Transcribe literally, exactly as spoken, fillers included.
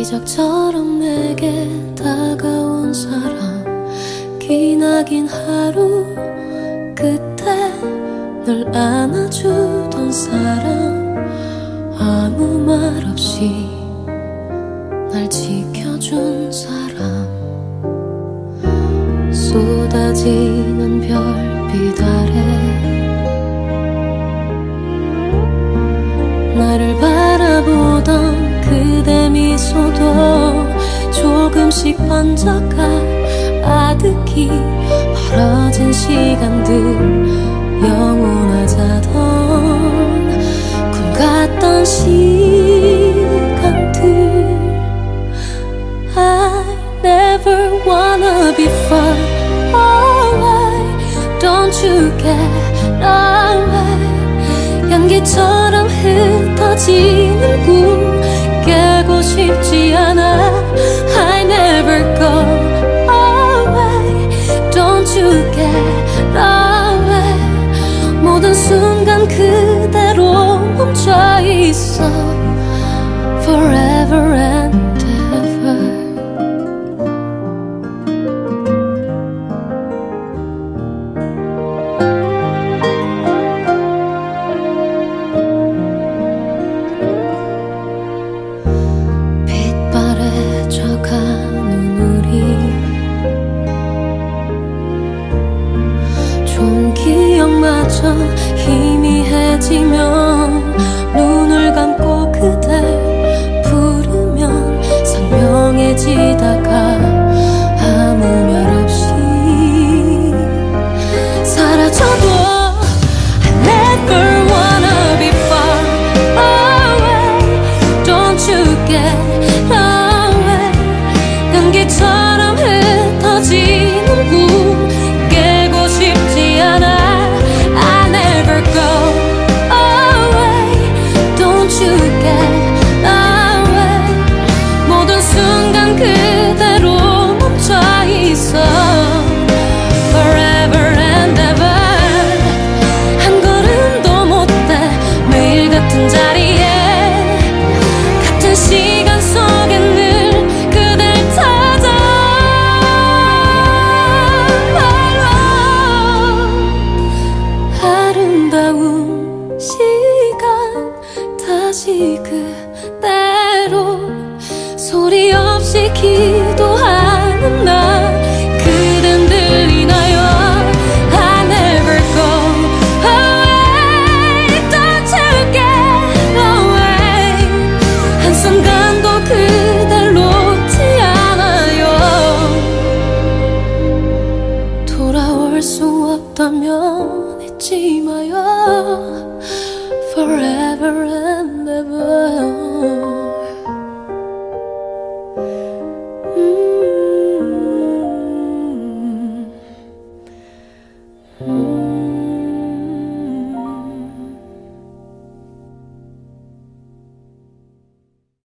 기적처럼 내게 다가온 사람, 기나긴 하루 그때 널 안아주던 사람, 아무 말 없이 날 지켜준 사람, 쏟아지는 별빛 아래 나를 바라보던 그대 미소도 조금씩 번져가 아득히 멀어진 시간들, 영원하자던 꿈 같던 시간들. I never wanna be far away, don't you get away. 연기처럼 흩어지는 꿈 깨고 싶지 않아. I never go away, don't you get away. 모든 순간 그대로 멈춰 있어 forever and ever. 좋은 기억마저 희미해지면